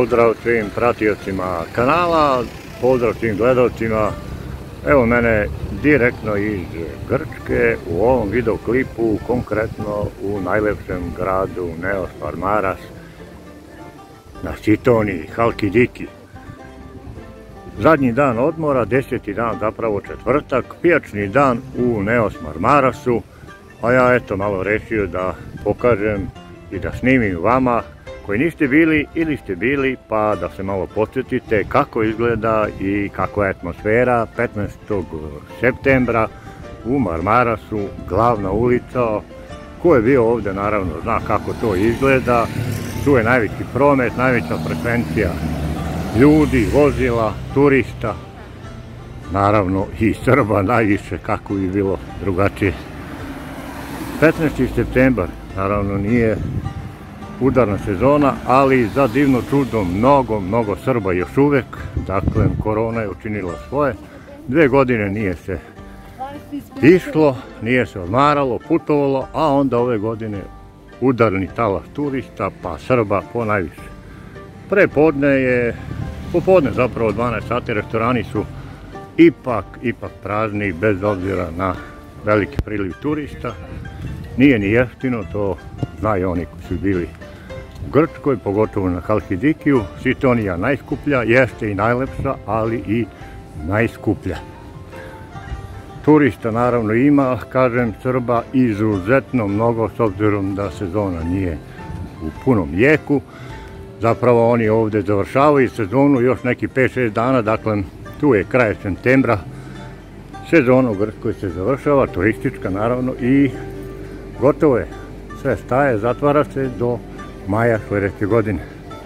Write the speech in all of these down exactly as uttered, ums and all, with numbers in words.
Pozdrav svim pratiocima kanala, pozdrav svim gledalcima. Evo mene direktno iz Grčke u ovom videoklipu, konkretno u najlepšem gradu Neos Marmaras na Sitoniji, Halkidiki. Zadnji dan odmora, deseti dan, zapravo četvrtak, pijačni dan u Neos Marmarasu, a ja eto malo rešio da pokažem i da snimim vama koji niste bili ili ste bili, pa da se malo podsjetite kako izgleda i kakva je atmosfera petnaestog septembra u Marmarasu, glavna ulica. Ko je bio ovde naravno zna kako to izgleda. Tu je najveći promet, najveća frekvencija ljudi, vozila, turista, naravno i Srba najviše, kako bi bilo drugačije. petnaesti septembar naravno nije udarna sezona, ali za divno čudo mnogo, mnogo Srba još uvek. Dakle, korona je učinila svoje. Dve godine nije se išlo, nije se odmaralo, putovalo, a onda ove godine udarni talas turista, pa Srba ponajviše. Pre podne je, popodne zapravo dvanaest sati, restorani su ipak, ipak prazni, bez obzira na veliki priliv turista. Nije ni jeftino, to znaju oni koji su bili u Grčkoj, pogotovo na Halkidikiju. Sitonija najskuplja, jeste i najlepša, ali i najskuplja. Turista naravno ima, kažem, Srba izuzetno mnogo, s obzirom da sezona nije u punom jeku. Zapravo oni ovde završavaju sezonu još neki pet šest dana, dakle tu je kraj septembra. Sezona u Grčkoj se završava, turistička naravno, i gotovo je. Sve staje, zatvara se do maja sledeće godine.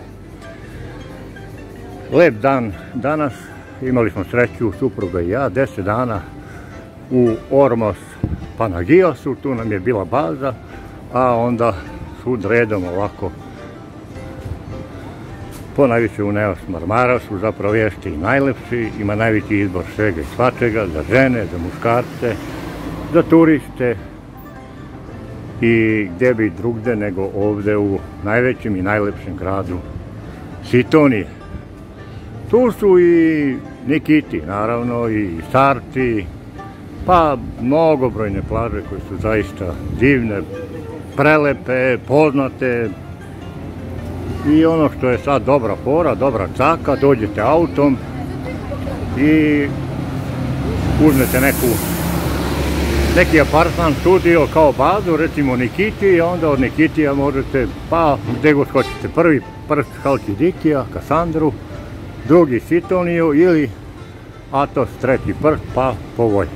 Lep dan danas, imali smo sreću, supruga i ja, deset dana u Ormos Panagiosu, tu nam je bila baza, a onda svud redom ovako ponajviše u Neos Marmarasu, zapravo jeste i najlepši, ima najveći izbor svega i svačega, za žene, za muškarce, za turiste, i gdje bi drugde nego ovde u najvećem i najlepšem gradu Sitonije. Tu su i Nikiti, naravno, i Sarti, pa mnogobrojne plaže koje su zaista divne, prelepe, poznate. I ono što je sad dobra fora, dobra caka, dođete autom i uzmete neku neki apartman, studio kao bazu, recimo Nikiti, i onda od Nikitija možete, pa gde god hoćete, prvi prst Halkidikija, Kasandru, drugi Sitoniju ili Atos, treći prst, pa po volji.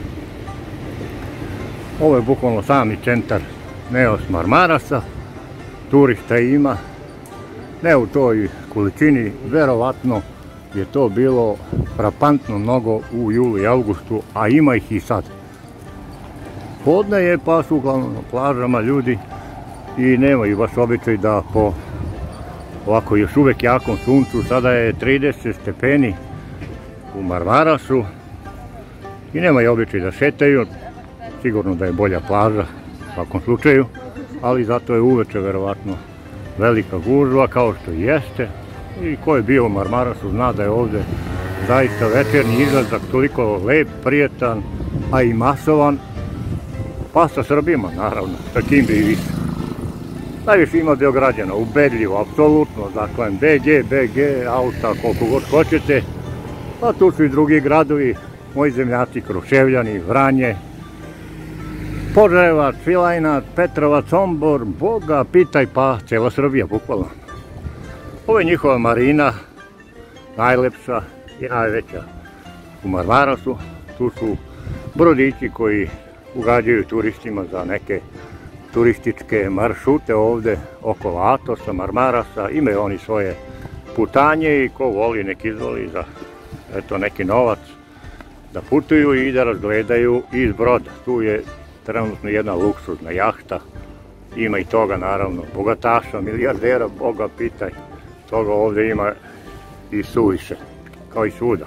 Ovo je bukvalno sami centar Neos Marmarasa, turista ima, ne u toj količini, verovatno je to bilo frapantno mnogo u julu i avgustu, a ima ih i sad. Podne je, pa su uglavnom na plažama ljudi i nemaju baš običaj da po ovako još uvek jakom suncu, sada je trideset stepeni u Marmarasu, i nemaju običaj da šetaju, sigurno da je bolja plaža u svakom slučaju, ali zato je uveče verovatno velika gužva, kao što jeste, i ko je bio u Marmarasu zna da je ovde zaista večernji izlazak toliko lep, prijetan, a i masovan, pa sa Srbima naravno, sa kim bi i više. Najviše ima Beograđana, ubedljivo, apsolutno, dakle be ge, be ge, auta, koliko god hoćete, pa tu su i drugi gradovi, moji zemljaci, Kruševljani, Vranje, Požarevac, Svilajnac, Petrovac, Sombor, Boga pitaj, pa cela Srbija, bukvalno. Ovo je njihova marina, najlepša i najveća u Marmarasu. Tu su brodići koji ugađaju turistima za neke turističke maršrute ovde oko Atosa, Marmarasa. Imaju oni svoje putanje i ko voli nek izvoli za eto neki novac da putuju i da razgledaju iz broda. Tu je trenutno jedna luksuzna jahta, ima i toga naravno, bogataša, milijardera, Boga pitaj, toga ovde ima i suviše, kao i svuda.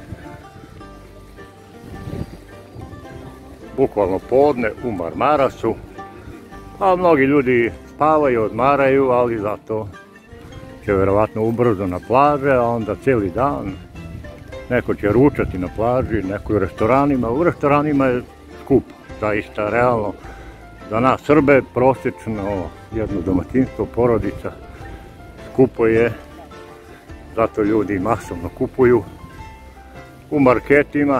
Bukvalno podne u Marmarasu, a mnogi ljudi spavaju, odmaraju, ali zato će verovatno ubrzo na plaže, a onda cijeli dan. Neko će ručati na plaži, neko u restoranima. U restoranima je skupo, zaista realno. Za nas Srbe prosječno jedno domaćinstvo, porodica, skupo je, zato ljudi masovno kupuju u marketima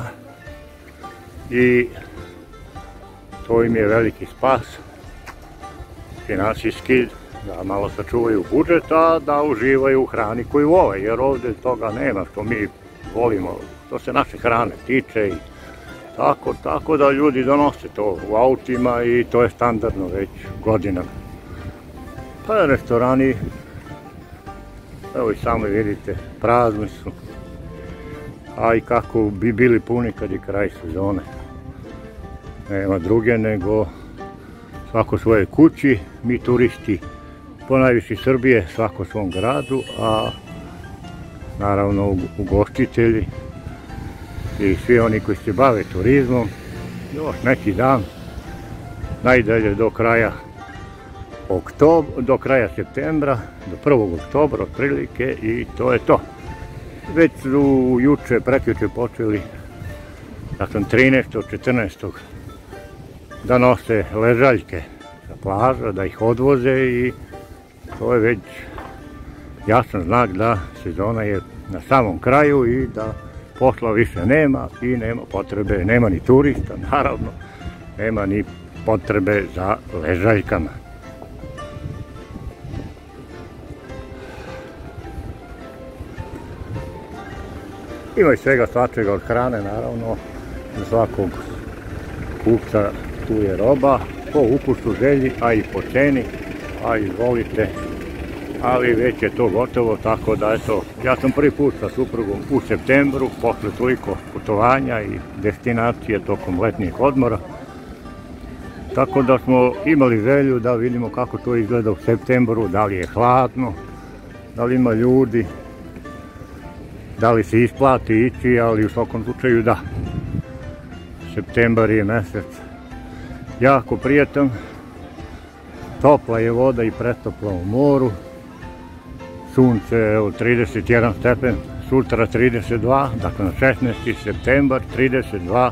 i to im je veliki spas finansijski, da malo sačuvaju budžet, a da uživaju u hrani koju vole, jer ovdje toga nema što mi volimo, što se naše hrane tiče i tako, tako da ljudi donose to u autima i to je standardno već godinama. Pa restorani, evo i sami vidite, prazni su, a i kako bi bili puni kad je kraj sezone. Nema druge nego svako svoje kući, mi turisti ponajviše Srbije, svako svom gradu, a naravno ugostitelji i svi oni koji se bave turizmom, još neki dan, najdalje do kraja oktobra, do kraja septembra, do prvog oktobra otprilike i to je to. Već su juče, prekjuče počeli, dakle trinaestog četrnaestog da nose ležaljke sa plaža, da ih odvoze i to je već jasan znak da sezona je na samom kraju i da posla više nema i nema potrebe, nema ni turista, naravno, nema ni potrebe za ležaljkama. Ima i svega svačega od hrane, naravno, za svakog kupca tu je roba, po ukusu, želji, a i po ceni, a izvolite, ali već je to gotovo, tako da eto, ja sam prvi put sa suprugom u septembru, posle toliko putovanja i destinacije tokom letnjih odmora, tako da smo imali želju da vidimo kako to izgleda u septembru, da li je hladno, da li ima ljudi, da li se isplati ići, ali u svakom slučaju da. Septembar je mjesec jako prijatan, topla je voda i pretopla u moru, sunce od trideset jedan stepen, sutra trideset dva, dakle na šesnaesti septembar trideset dva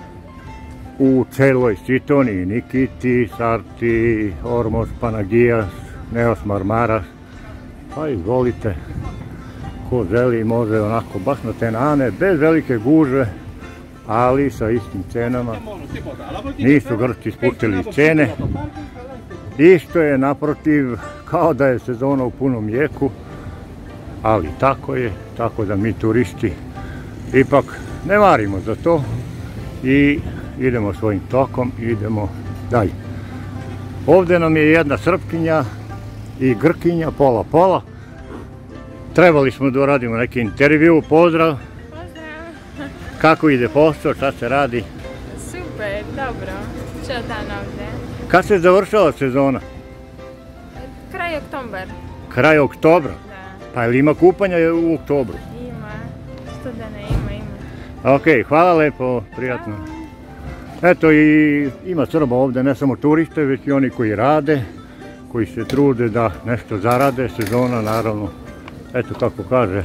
u celoj Sitoniji, Nikiti, Sarti, Ormos, Panagijas, Neos Marmaras, pa izvolite, ko želi može onako baš na te nane, bez velike gužve, ali sa istim cenama. Nisu Grci spustili cene, isto je naprotiv kao da je sezona u punom jeku, ali tako je, tako da mi turisti ipak ne marimo za to i idemo svojim tokom, idemo dalje. Ovdje nam je jedna Srpkinja i Grkinja, pola pola. Trebali smo da uradimo neki intervju, pozdrav. Pozdrav. Kako ide posao, šta se radi? Super, dobro. Čeo dan ovdje. Kad se završava sezona? Kraj oktobar. Kraj oktobra? Da. Pa ili ima kupanja u oktobru? Ima. Što da ne ima, ima. Ok, hvala lepo, prijatno. Eto i ima Srba ovdje, ne samo turiste, već i oni koji rade, koji se trude da nešto zarade, sezona naravno. Eto kako kaže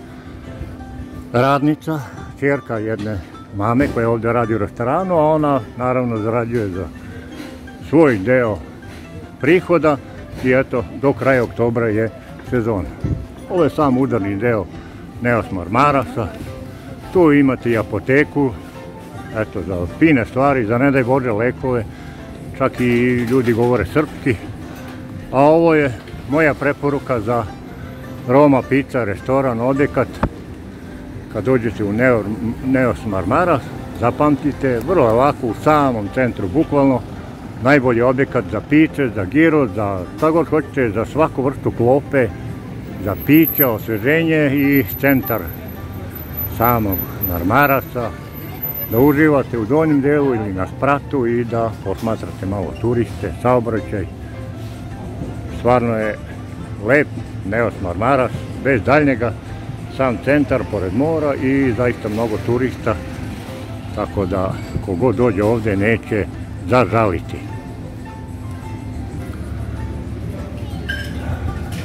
radnica, ćerka jedne mame koja ovdje radi u restoranu, a ona naravno zarađuje za svoj deo prihoda i eto do kraja oktobra je sezona. Ovo je sam udarni deo Neos Marmarasa, tu imate i apoteku, eto za fine stvari, za ne daj Bože lekove, čak i ljudi govore srpski, a ovo je moja preporuka za Roma Pizza, restoran, odekat. Kad dođete u Neos Marmaras, zapamtite, vrlo je lako u samom centru, bukvalno najbolji objekat za piće, za giro, za šta god hoćete, za svaku vrstu klope, za pića, osveženje i centar samog Marmarasa, da uživate u donjem delu ili na spratu i da posmatrate malo turiste, saobraćaj. Stvarno je lep Neos Marmaras, bez daljnjega, sam centar pored mora i zaista mnogo turista, tako da kogod dođe ovdje neće zažaliti.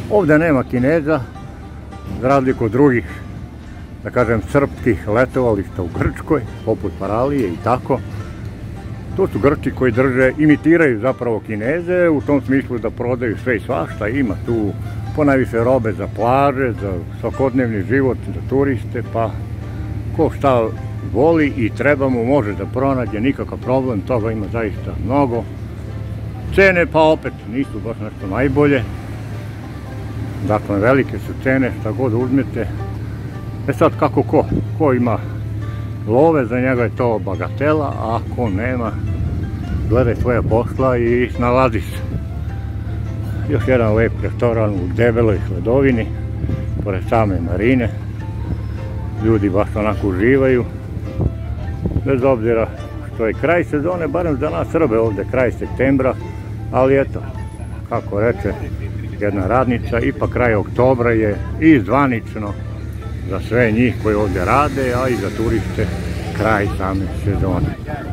Ovdje nema Kineza, za razliku od drugih, da kažem, srpskih letovališta u Grčkoj, poput Paralije i tako. To su Grci koji drže, imitiraju zapravo Kineze, u tom smislu da prodaju sve i svašta. Ima tu ponajviše robe za plaže, za svakodnevni život, za turiste, pa ko šta voli i treba mu može da pronađe, nikakav problem, toga ima zaista mnogo. Cene pa opet nisu baš nešto najbolje. Dakle, velike su cene, šta god uzmete. E sad kako ko, ko ima love, za njega je to bagatela, a ko nema, gledaj svoje posla i snalazi se. Još jedan lep restoran u debeloj hladovini, pored same marine. Ljudi baš onako uživaju, bez obzira što je kraj sezone, barem za nas Srbe ovdje kraj septembra, ali eto, kako reče jedna radnica, ipak kraj oktobra je i zvanično za sve njih koji ovdje rade, a i za turiste kraj same sezone.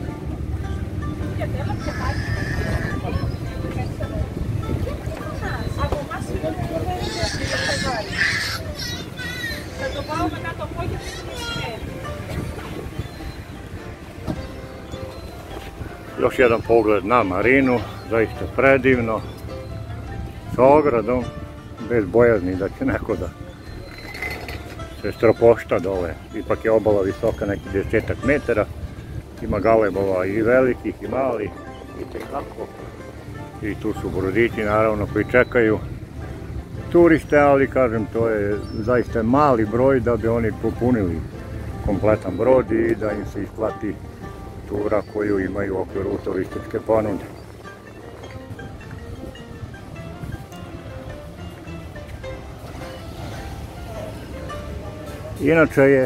Još jedan pogled na marinu, zaista predivno, s ogradom, bez bojazni da će neko da se stropošta dole. Ipak je obala visoka neki desetak metara, ima galebova i velikih i malih, i tekako. I tu su brodići naravno koji čekaju turiste, ali kažem, to je zaista mali broj da bi oni popunili kompletan brod i da im se isplati tura koju imaju u okviru turističke ponude. Inače je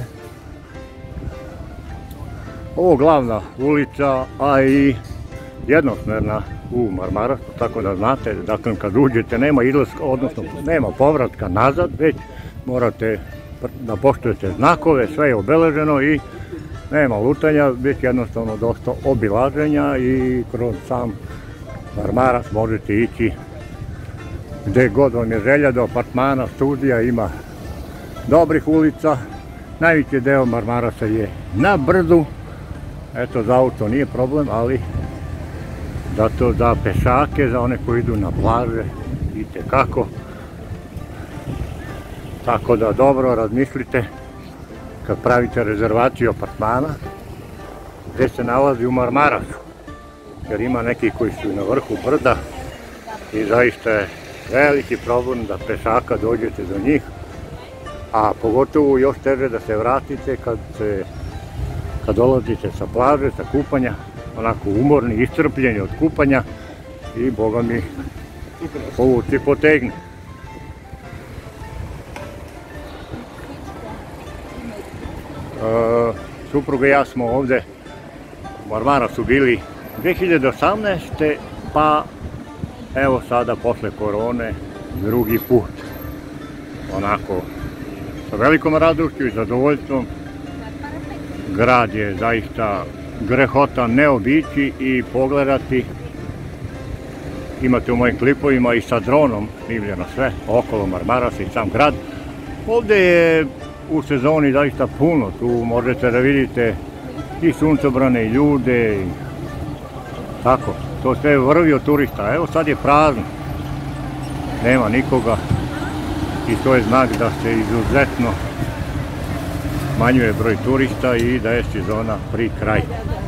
ovo glavna ulica, a i jednosmerna u Marmarasu, tako da znate, dakle kad uđete nema izlaska, odnosno nema povratka nazad, već morate da poštujete znakove, sve je obeleženo i nema lutanja, već jednostavno dosta obilaženja i kroz sam Marmaras možete ići gdje god vam je želja, do apartmana, studija, ima dobrih ulica. Najveći deo Marmarasa je na brdu, eto za auto nije problem, ali zato za pešake, za one koji idu na plaže, itekako. Tako da dobro razmislite kad pravite rezervaciju apartmana gdje se nalazi u Marmarasu, jer ima neki koji su na vrhu brda i zaista je veliki problem da pešaka dođete do njih, a pogotovo još teže da se vratite kad, se, kad dolazite sa plaže, sa kupanja, onako umorni, iscrpljeni od kupanja i boga mi povuci potegne. E, supruga i ja smo ovdje u Marmarasu bili dvije hiljade osamnaeste. pa evo sada posle korone drugi put. Onako sa velikom radošću i zadovoljstvom. Grad je zaista grehota ne obići i pogledati. Imate u mojim klipovima i sa dronom snimljeno sve okolo Marmarasa i sam grad. Ovdje je u sezoni zaista puno, tu možete da vidite i suncobrane i ljude i tako, to sve vrvi od turista. Evo sad je prazno, nema nikoga i to je znak da se izuzetno smanjuje broj turista i da je sezona pri kraju.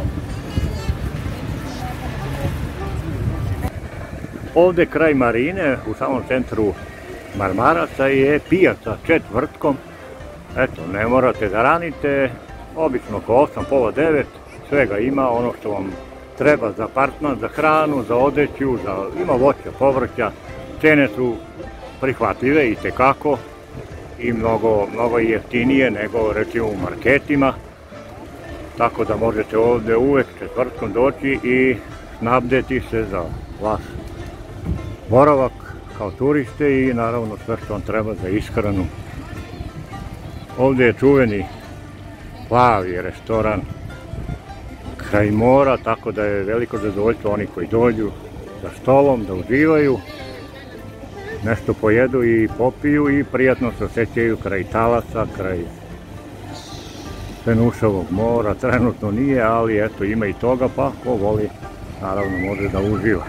Ovdje kraj marine, u samom centru Marmarasa, je pijaca četvrtkom. Eto, ne morate da ranite, obično oko osam, pola devet, svega ima, ono što vam treba za apartman, za hranu, za odeću, za, ima voća, povrća, cene su prihvatljive itekako i mnogo, mnogo jeftinije nego recimo u marketima, tako da možete ovdje uvek četvrtkom doći i snabdeti se za vaš boravak kao turiste i naravno sve što vam treba za ishranu. Ovdje je čuveni plavi restoran kraj mora, tako da je veliko zadovoljstvo oni koji dođu za stolom da uživaju. nešto pojedu i popiju i prijatno se osjećaju kraj Talaca, kraj Penuševog mora. Trenutno nije, ali eto ima i toga, pa ko voli naravno može da uživa.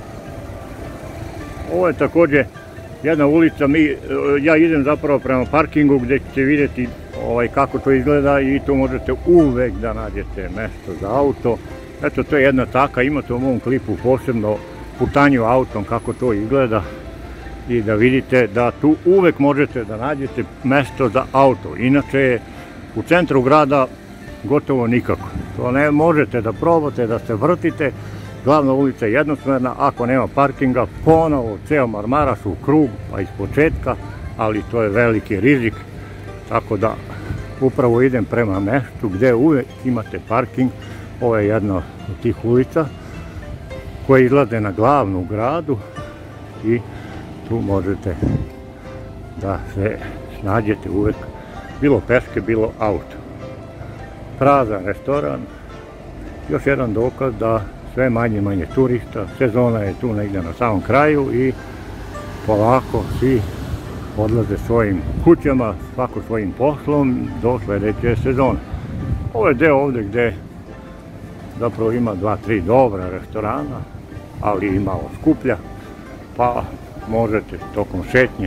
Ovo je također jedna ulica, mi, ja idem zapravo prema parkingu gdje ćete vidjeti ovaj, kako to izgleda i tu možete uvek da nađete mjesto za auto. Eto, to je jedna taka, imate u mom klipu posebno putanju autom kako to izgleda i da vidite da tu uvek možete da nađete mjesto za auto. Inače, u centru grada gotovo nikako. To ne možete da probate, da se vrtite. Glavna ulica je jednosmerna, ako nema parkinga, ponovo ceo Marmaras u krug, pa iz početka, ali to je veliki rizik. Tako da upravo idem prema mjestu gdje uvek imate parking. Ovo je jedna od tih ulica koje izlaze na glavnu gradu i tu možete da se snađete uvek, bilo peške, bilo auto. Prazan restoran, još jedan dokaz da sve manje manje turista, sezona je tu negdje na samom kraju i polako svi odlaze svojim kućama, svako svojim poslom do sljedeće sezone. Ovo je deo ovdje gdje zapravo ima dva, tri dobra restorana, ali i malo skuplja, pa možete tokom šetnje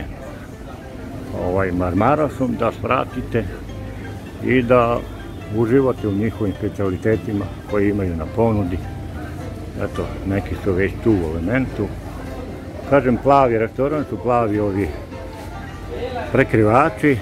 ovaj Marmarasom da svratite i da uživate u njihovim specijalitetima koji imaju na ponudi. Eto, neki su već tu u elementu. Kažem, plavi restoran su plavi ovi prekrivači,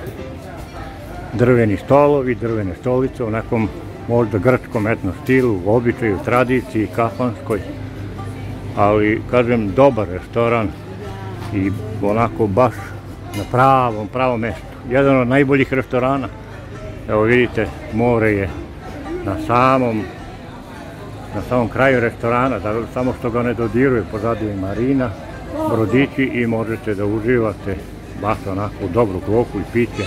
drveni stolovi, drvene stolice u nekom možda grčkom etno stilu, u običaju, tradiciji, kafanskoj. Ali, kažem, dobar restoran i onako baš na pravom, pravom mjestu. Jedan od najboljih restorana. Evo vidite, more je na samom na samom kraju restorana, da samo što ga ne dodiruje, pozadnju je marina, brodići i možete da uživate baš onako dobru klopu i piće.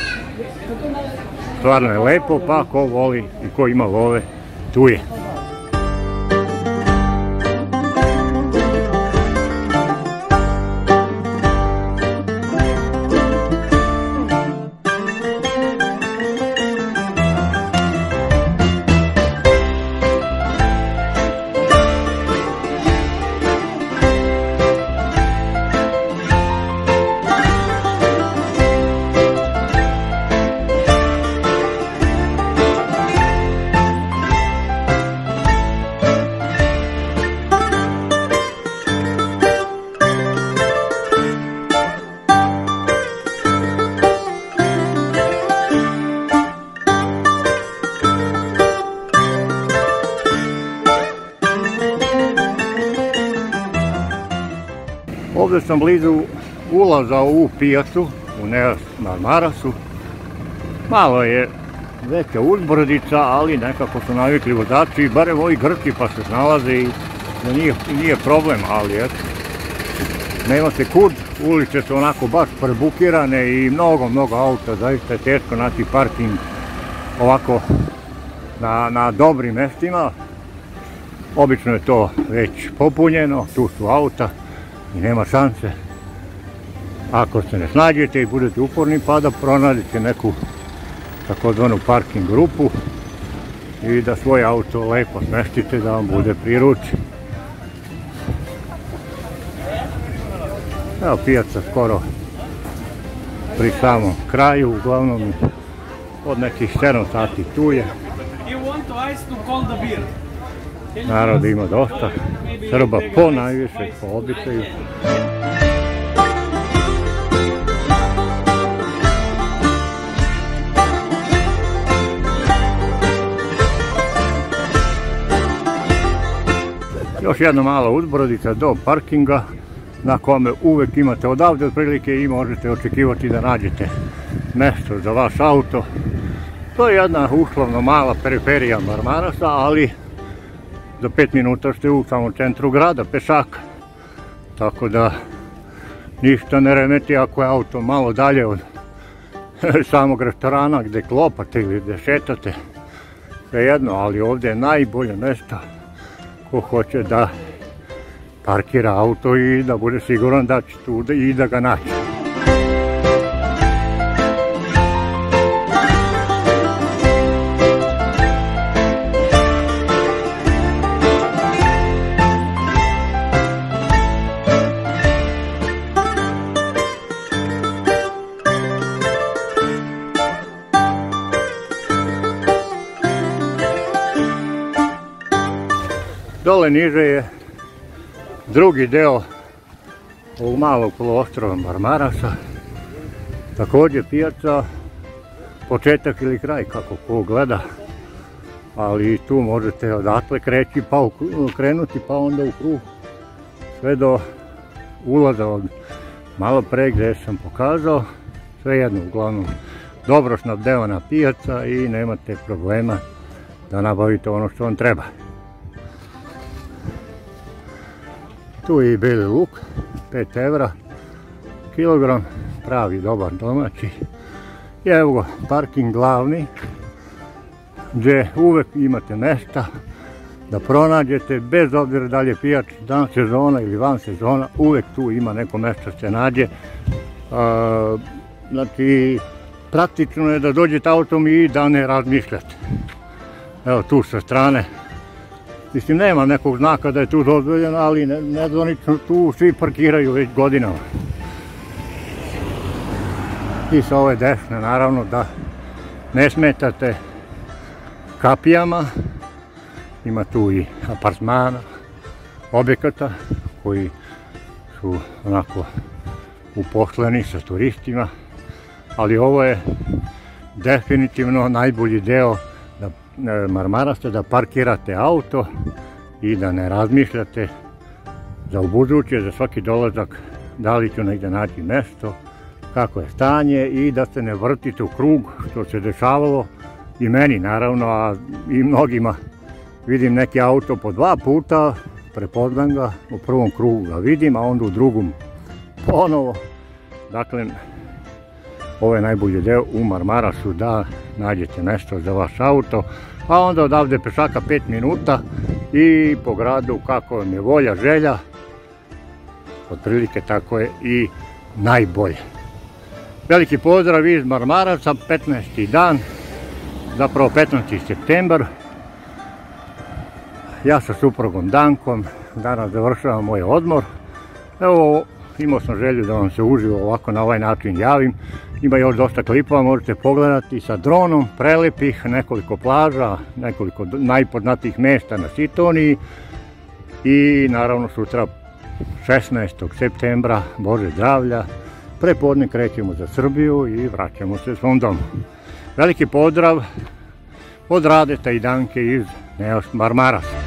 Stvarno je lepo, pa ko voli i ko ima love, tu je. Ovdje sam blizu ulaza u pijacu, u Neas Marmarasu. Malo je veća uzbrdica, ali nekako su navikli vozači, barem ovi Grci pa se snalaze i da nije, nije problem, ali eto. Nema se kud, ulice su onako baš prebukirane i mnogo, mnogo auta, zaista je teško naći parking ovako na, na dobrim mjestima. Obično je to već popunjeno, tu su auta i nema šanse. Ako se ne snađete i budete uporni, pa da pronađete neku takozvanu parking grupu i da svoj auto lepo smeštite da vam bude pri ruci. Evo, pijaca skoro pri samom kraju, uglavnom od nekih sedam sati tu je. Narod ima dosta, Srba po najviše, po običaju. Još jedna mala uzbrodica do parkinga na kome uvek imate odavde otprilike i možete očekivati da nađete mjesto za vaš auto. To je jedna uslovno mala periferija Marmarasa, ali za pet minuta ste u samom centru grada, pešaka. Tako da ništa ne remeti ako je auto malo dalje od samog restorana gdje klopate ili gdje šetate. Svejedno, ali ovdje je najbolje mjesto ko hoće da parkira auto i da bude siguran da će tu i da ga naći. Dole niže je drugi deo ovog malog poluostrva Marmarasa, također pijaca, početak ili kraj kako ko gleda, ali tu možete odatle kreći, pa krenuti pa onda u krug sve do ulaza od malo pre gdje sam pokazao, sve jedno uglavnom dobro snabdevana pijaca i nemate problema da nabavite ono što vam treba. Tu je i beli luk, pet evra kilogram, pravi dobar domaći. I evo ga, parking glavni, gdje uvek imate mjesta da pronađete, bez obzira da li je pijač dan sezona ili van sezona, uvek tu ima neko mjesto se nađe. A, znači, praktično je da dođete autom i da ne razmišljate. Evo tu sa strane. Mislim, nema nekog znaka da je tu dozvoljeno, ali nezvanično tu svi parkiraju već godinama. I sa ove desne, naravno, da ne smetate kapijama. Ima tu i apartmana, objekata koji su onako uposleni sa turistima, ali ovo je definitivno najbolji deo Marmarasa, da parkirate auto i da ne razmišljate za ubuduće, za svaki dolazak, da li ću negdje naći mjesto, kako je stanje i da se ne vrtite u krug, što se dešavalo i meni naravno, a i mnogima. Vidim neki auto po dva puta, prepoznam ga, u prvom krugu ga vidim, a onda u drugom ponovo. Dakle, ovo je najbolji deo u Marmarasu, da nađete mjesto za vaš auto, a onda odavde pešaka pet minuta i po gradu kako vam je volja, želja, otprilike tako je i najbolje. Veliki pozdrav iz Marmarasa, petnaesti dan, zapravo petnaesti septembar. Ja sa suprugom Dankom danas završavam moj odmor. Evo, imao sam želju da vam se uživo ovako na ovaj način javim. Ima još dosta klipova, možete pogledati sa dronom, prelepih, nekoliko plaža, nekoliko najpoznatijih mjesta na Sitoniji. I naravno sutra šesnaestog septembra, Bože zdravlja, prepodne krećemo za Srbiju i vraćamo se svom domu. Veliki pozdrav od Radeta i Danke iz Marmarasa.